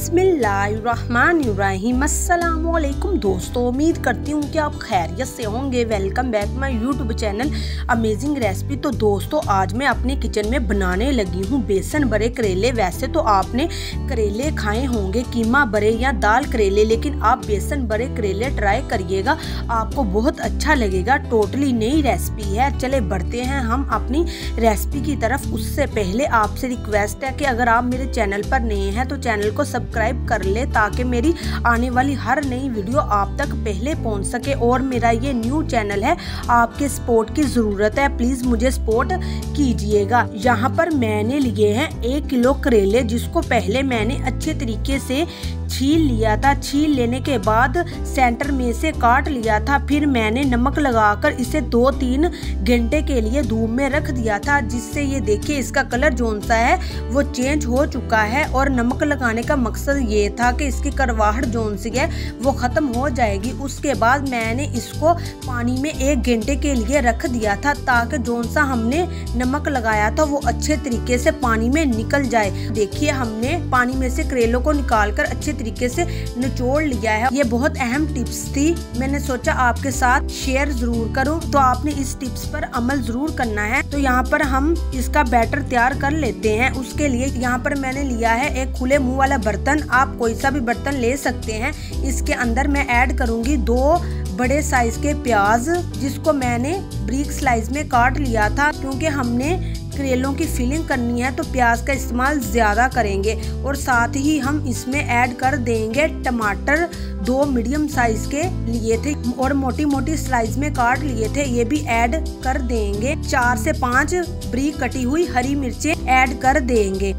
बिस्मिल्लाहिर्रहमानिर्रहीम। अस्सलामुअलैकुम दोस्तों, उम्मीद करती हूँ कि आप खैरियत से होंगे। Welcome back my YouTube channel amazing recipe. तो दोस्तों, आज मैं अपने किचन में बनाने लगी हूँ बेसन भरे करेले। वैसे तो आपने करेले खाए होंगे कीमा भरे या दाल करेले, लेकिन आप बेसन भरे करेले ट्राई करिएगा, आपको बहुत अच्छा लगेगा। टोटली नई रेसिपी है। चले बढ़ते हैं हम अपनी रेसिपी की तरफ। उससे पहले आपसे रिक्वेस्ट है कि अगर आप मेरे चैनल पर नए हैं तो चैनल को सब्सक्राइब कर ले, ताकि मेरी आने वाली हर नई वीडियो आप तक पहले पहुंच सके। और मेरा ये न्यू चैनल है, आपके सपोर्ट की ज़रूरत है, प्लीज़ मुझे सपोर्ट कीजिएगा। यहाँ पर मैंने लिए हैं 1 किलो करेले, जिसको पहले मैंने अच्छे तरीके से छील लिया था। छील लेने के बाद सेंटर में से काट लिया था। फिर मैंने नमक लगाकर इसे 2-3 घंटे के लिए धूप में रख दिया था, जिससे ये देखिए इसका कलर जोन सा है वो चेंज हो चुका है। और नमक लगाने का मकसद ये था कि इसकी करवाहट जोन सी है वो ख़त्म हो जाएगी। उसके बाद मैंने इसको पानी में 1 घंटे के लिए रख दिया था, ताकि जोन सा हमने नमक लगाया था वो अच्छे तरीके से पानी में निकल जाए। देखिए, हमने पानी में से करेलों को निकाल कर अच्छे तरीके से निचोड़ लिया है। ये बहुत अहम टिप्स थी, मैंने सोचा आपके साथ शेयर जरूर करूं, तो आपने इस टिप्स पर अमल जरूर करना है। तो यहाँ पर हम इसका बैटर तैयार कर लेते हैं। उसके लिए यहाँ पर मैंने लिया है एक खुले मुंह वाला बर्तन, आप कोई सा भी बर्तन ले सकते हैं। इसके अंदर मैं ऐड करूंगी 2 बड़े साइज के प्याज, जिसको मैंने ब्रीक स्लाइस में काट लिया था। क्योंकि हमने करेलों की फिलिंग करनी है तो प्याज का इस्तेमाल ज़्यादा करेंगे। और साथ ही हम इसमें ऐड कर देंगे टमाटर, 2 मीडियम साइज के लिए थे और मोटी मोटी स्लाइस में काट लिए थे, ये भी ऐड कर देंगे। 4 से 5 ब्रीक कटी हुई हरी मिर्चें ऐड कर देंगे।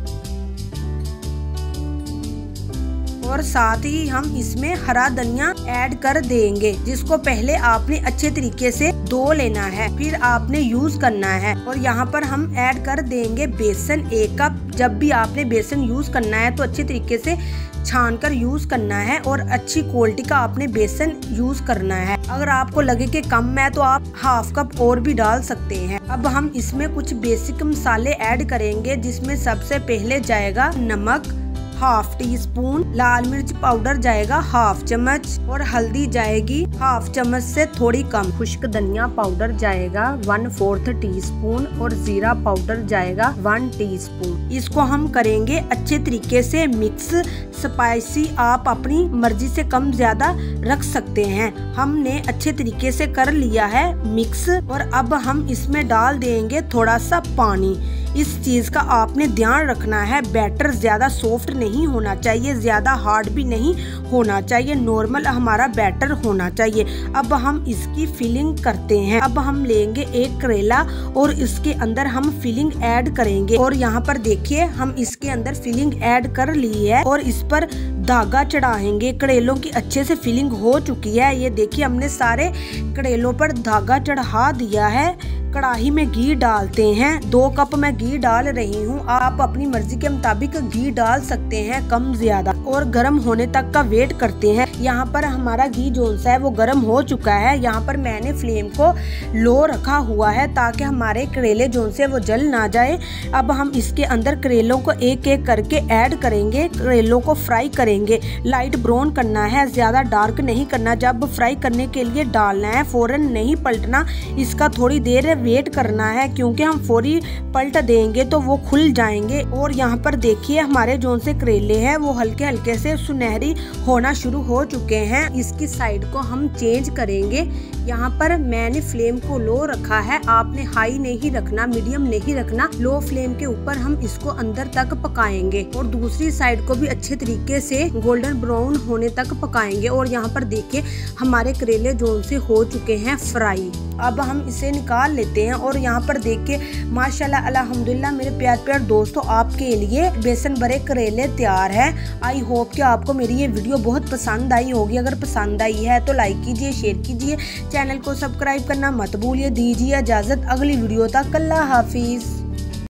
और साथ ही हम इसमें हरा धनिया ऐड कर देंगे, जिसको पहले आपने अच्छे तरीके से धो लेना है, फिर आपने यूज करना है। और यहाँ पर हम ऐड कर देंगे बेसन 1 कप। जब भी आपने बेसन यूज करना है तो अच्छे तरीके से छान कर यूज करना है, और अच्छी क्वालिटी का आपने बेसन यूज करना है। अगर आपको लगे कि कम है तो आप ½ कप और भी डाल सकते हैं। अब हम इसमें कुछ बेसिक मसाले ऐड करेंगे, जिसमें सबसे पहले जाएगा नमक ½ टीस्पून, लाल मिर्च पाउडर जाएगा ½ चम्मच, और हल्दी जाएगी ½ चम्मच से थोड़ी कम। खुश्क धनिया पाउडर जाएगा 1/4 टीस्पून, और जीरा पाउडर जाएगा 1 टीस्पून। इसको हम करेंगे अच्छे तरीके से मिक्स। स्पाइसी आप अपनी मर्जी से कम ज्यादा रख सकते हैं। हमने अच्छे तरीके से कर लिया है मिक्स, और अब हम इसमें डाल देंगे थोड़ा सा पानी। इस चीज का आपने ध्यान रखना है, बैटर ज्यादा सॉफ्ट नहीं होना चाहिए, ज्यादा हार्ड भी नहीं होना चाहिए, नॉर्मल हमारा बैटर होना चाहिए। अब हम इसकी फिलिंग करते हैं। अब हम लेंगे 1 करेला और इसके अंदर हम फिलिंग ऐड करेंगे। और यहाँ पर देखिए, हम इसके अंदर फिलिंग ऐड कर ली है और इस पर धागा चढ़ाएंगे। करेलों की अच्छे से फिलिंग हो चुकी है। ये देखिए, हमने सारे करेलों पर धागा चढ़ा दिया है। कढ़ाई में घी डालते हैं। 2 कप मैं घी डाल रही हूँ, आप अपनी मर्जी के मुताबिक घी डाल सकते हैं, कम ज्यादा। और गर्म होने तक का वेट करते हैं। यहाँ पर हमारा घी जोन सा है वो गर्म हो चुका है। यहाँ पर मैंने फ्लेम को लो रखा हुआ है, ताकि हमारे करेले जोन से वो जल ना जाए। अब हम इसके अंदर करेलों को एक एक करके ऐड करेंगे। करेलों को फ्राई करेंगे, लाइट ब्राउन करना है, ज्यादा डार्क नहीं करना। जब फ्राई करने के लिए डालना है, फौरन नहीं पलटना, इसका थोड़ी देर वेट करना है, क्योंकि हम फौरी पलट देंगे तो वो खुल जाएंगे। और यहाँ पर देखिए, हमारे जोन से करेले हैं वो हल्के हल्के से सुनहरी होना शुरू हो चुके हैं। इसकी साइड को हम चेंज करेंगे। यहाँ पर मैंने फ्लेम को लो रखा है, आपने हाई नहीं रखना, मीडियम नहीं रखना। लो फ्लेम के ऊपर हम इसको अंदर तक पकाएंगे, और दूसरी साइड को भी अच्छे तरीके से गोल्डन ब्राउन होने तक पकाएंगे। और यहाँ पर देखिए, हमारे करेले जोन से हो चुके हैं फ्राई। अब हम इसे निकाल लेते हैं। और यहाँ पर देखिए, माशाल्लाह अल्हम्दुलिल्लाह मेरे प्यार दोस्तों, आपके लिए बेसन भरे करेले तैयार है। आई होप कि आपको मेरी ये वीडियो बहुत पसंद आई होगी। अगर पसंद आई है तो लाइक कीजिए, शेयर कीजिए, चैनल को सब्सक्राइब करना मत भूलिए। दीजिए इजाजत अगली वीडियो तक। अल्लाह हाफिज।